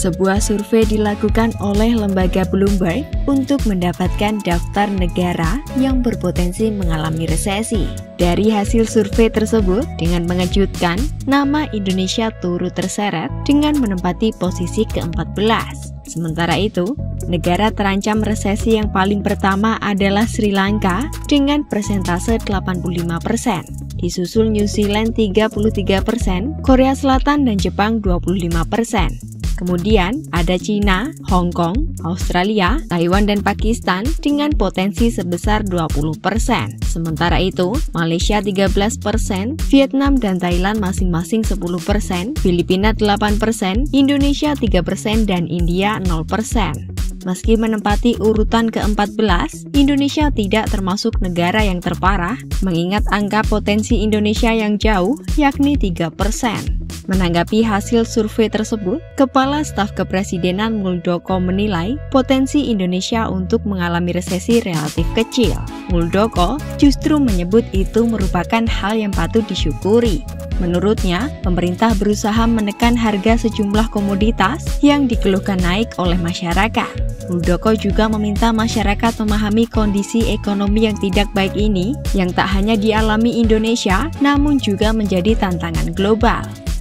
Sebuah survei dilakukan oleh lembaga Bloomberg untuk mendapatkan daftar negara yang berpotensi mengalami resesi. Dari hasil survei tersebut, dengan mengejutkan, nama Indonesia turut terseret dengan menempati posisi ke-14. Sementara itu, negara terancam resesi yang paling pertama adalah Sri Lanka dengan persentase 85%. Disusul New Zealand 33%, Korea Selatan dan Jepang 25%. Kemudian ada China, Hong Kong, Australia, Taiwan dan Pakistan dengan potensi sebesar 20%. Sementara itu, Malaysia 13%, Vietnam dan Thailand masing-masing 10%, Filipina 8%, Indonesia 3% dan India 0%. Meski menempati urutan ke-14, Indonesia tidak termasuk negara yang terparah, mengingat angka potensi Indonesia yang jauh, yakni 3%. Menanggapi hasil survei tersebut, Kepala Staf Kepresidenan Muldoko menilai potensi Indonesia untuk mengalami resesi relatif kecil. Muldoko justru menyebut itu merupakan hal yang patut disyukuri. Menurutnya, pemerintah berusaha menekan harga sejumlah komoditas yang dikeluhkan naik oleh masyarakat. Muldoko juga meminta masyarakat memahami kondisi ekonomi yang tidak baik ini, yang tak hanya dialami Indonesia, namun juga menjadi tantangan global.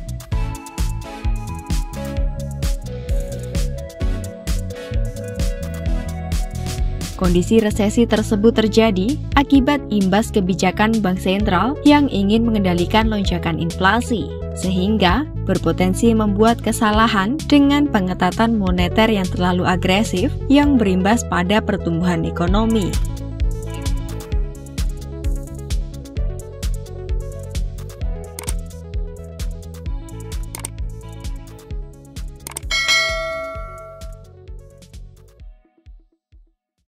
Kondisi resesi tersebut terjadi akibat imbas kebijakan Bank Sentral yang ingin mengendalikan lonjakan inflasi, sehingga berpotensi membuat kesalahan dengan pengetatan moneter yang terlalu agresif yang berimbas pada pertumbuhan ekonomi.